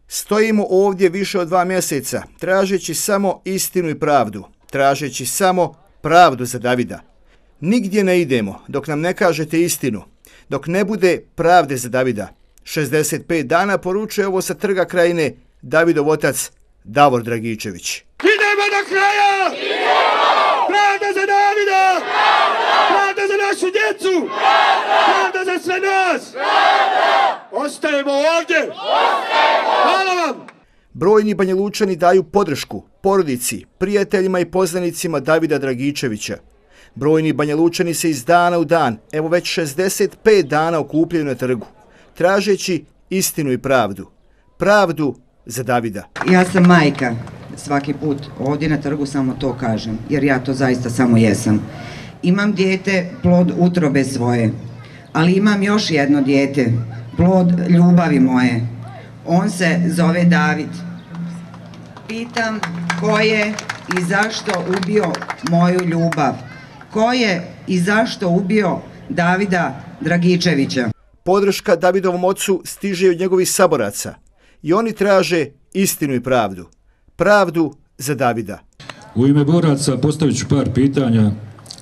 Stojimo ovdje više od 2 mjeseca, tražeći samo istinu i pravdu, tražeći samo pravdu za Davida. Nigdje ne idemo dok nam ne kažete istinu, dok ne bude pravde za Davida. 65 dana poručuje ovo sa Trga Krajine Davidov otac Davor Dragičević. Idemo do kraja! Idemo! Pravda za Davida! Pravda za našu djecu! Pravda za sve nas! Ostajemo ovdje! Hvala vam! Brojni Banjalučani daju podršku porodici, prijateljima i poznanicima Davida Dragičevića. Brojni Banjalučani se iz dana u dan, evo već 65 dana okupljaju na trgu, tražeći istinu i pravdu. Pravdu za Davida. Ja sam majka, svaki put ovdje na trgu samo to kažem, jer ja to zaista samo jesam. Imam dijete, plod utrobe svoje, ali imam još jedno dijete, plod ljubavi moje. On se zove David. Pitam ko je i zašto ubio moju ljubav? Ko je i zašto ubio Davida Dragičevića? Podrška Davidovom ocu stiže od njegovih saboraca i oni traže istinu i pravdu. Pravdu za Davida. U ime boraca postavit ću par pitanja,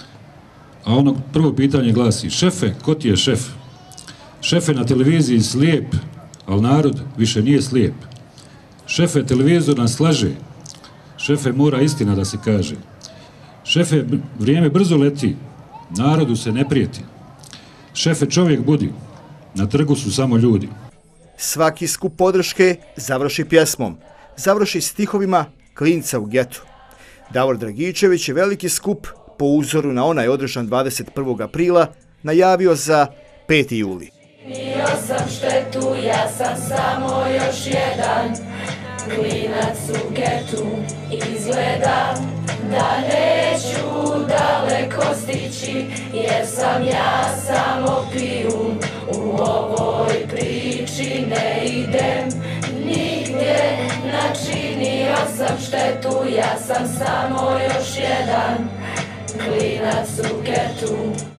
a ono prvo pitanje glasi: šefe, ko ti je šef? Šef je na televiziji slijep, ali narod više nije slijep. Šefe, televizor nas slaže. Šefe, mora istina da se kaže. Šefe, vrijeme brzo leti, narodu se ne prijeti. Šefe, čovjek budi, na trgu su samo ljudi. Svaki skup podrške završi pjesmom, završi stihovima Klinca u getu. Davor Dragičević je veliki skup, po uzoru na onaj održan 21. aprila, najavio za 5. juli. Nio sam štetu, ja sam samo još jedan klinac u getu. Izgleda da neću daleko stići, jer sam ja samo pijun. U ovoj priči ne idem nigdje, načinio sam štetu, ja sam samo još jedan klinac u getu.